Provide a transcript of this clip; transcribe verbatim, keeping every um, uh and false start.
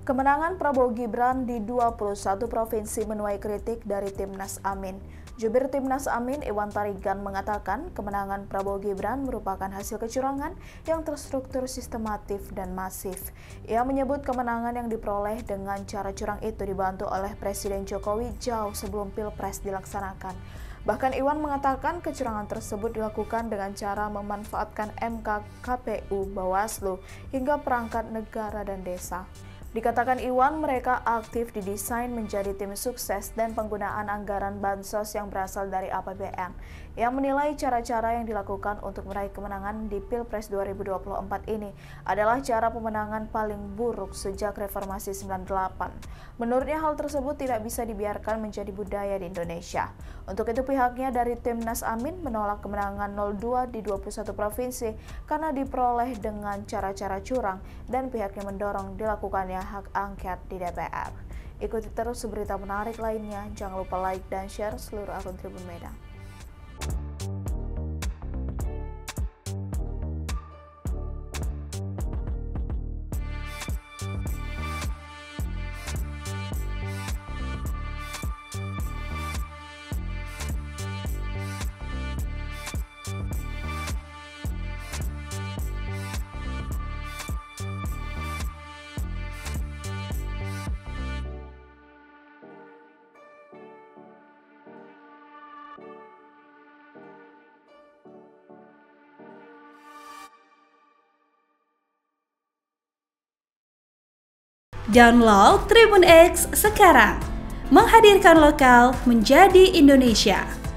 Kemenangan Prabowo Gibran di dua puluh satu provinsi menuai kritik dari Timnas Amin. Jubir Timnas Amin, Iwan Tarigan, mengatakan kemenangan Prabowo Gibran merupakan hasil kecurangan yang terstruktur, sistematif, dan masif. Ia menyebut kemenangan yang diperoleh dengan cara curang itu dibantu oleh Presiden Jokowi jauh sebelum Pilpres dilaksanakan. Bahkan Iwan mengatakan kecurangan tersebut dilakukan dengan cara memanfaatkan M K, K P U, Bawaslu, hingga perangkat negara dan desa. Dikatakan Iwan, mereka aktif didesain menjadi tim sukses dan penggunaan anggaran bansos yang berasal dari A P B N. Yang menilai cara-cara yang dilakukan untuk meraih kemenangan di Pilpres dua ribu dua puluh empat ini adalah cara pemenangan paling buruk sejak Reformasi sembilan puluh delapan. Menurutnya hal tersebut tidak bisa dibiarkan menjadi budaya di Indonesia. Untuk itu pihaknya dari Timnas Amin menolak kemenangan nol dua di dua puluh satu provinsi karena diperoleh dengan cara-cara curang dan pihaknya mendorong dilakukannya hak angket di D P R. Ikuti terus berita menarik lainnya, jangan lupa like dan share seluruh akun Tribun Medan. Download Tribun X sekarang, menghadirkan lokal menjadi Indonesia.